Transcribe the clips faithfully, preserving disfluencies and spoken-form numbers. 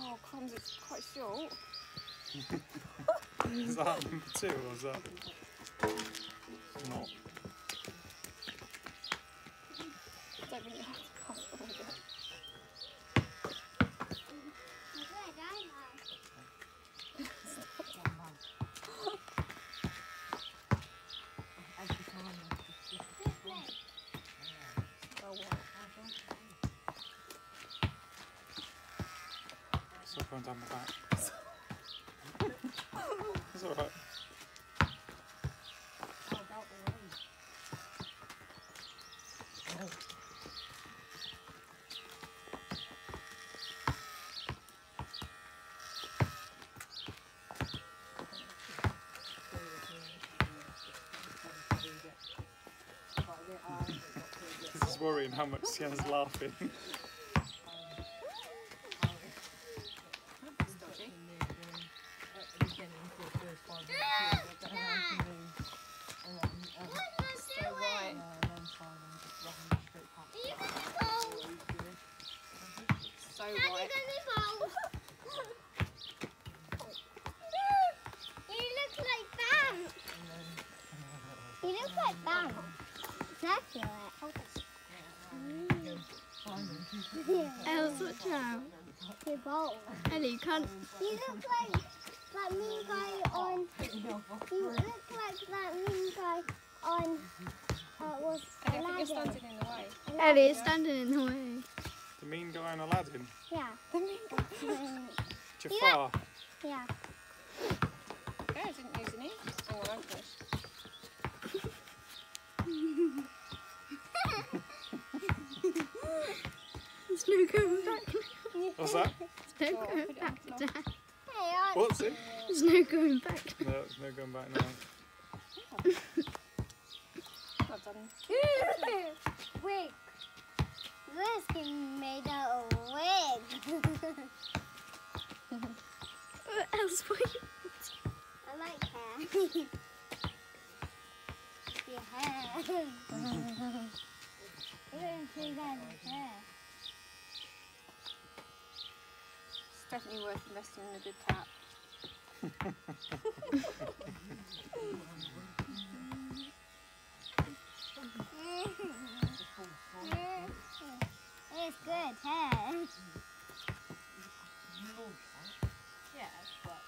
Oh, crumbs, it's quite short. Is that number two or is that not? I don't think you have to pass all of it. Stop going down my back. It's alright. This is worrying how much Sienna's laughing. So white. You look like Bam. You look like Bam. Exactly. Els, watch out. You're bold. Ellie, you can't. You look like that mean guy on. You look like that mean guy on. Uh, was I think you're standing in the way. Ellie is standing in the way. The mean guy in Aladdin? Yeah. The mean guy. Jafar? Yeah. Okay, I didn't use any. Oh, well, I'm finished. There's no going back now. What's that? There's no Oh, going put it back on the down. Hey, I. What's it? There's no going back now. No, there's no going back now. Well done. Wig. This can made out of wig. What else were you? I like hair. Your hair. You don't see that in hair. It's definitely worth investing in a good cat. It's good hair. Yeah, but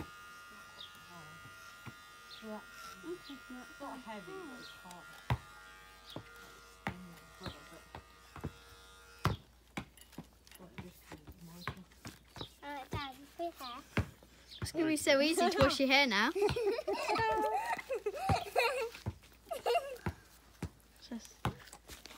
it's not heavy, but it's hard. Alright, Dad, good hair. It's going to be so easy to wash your hair now.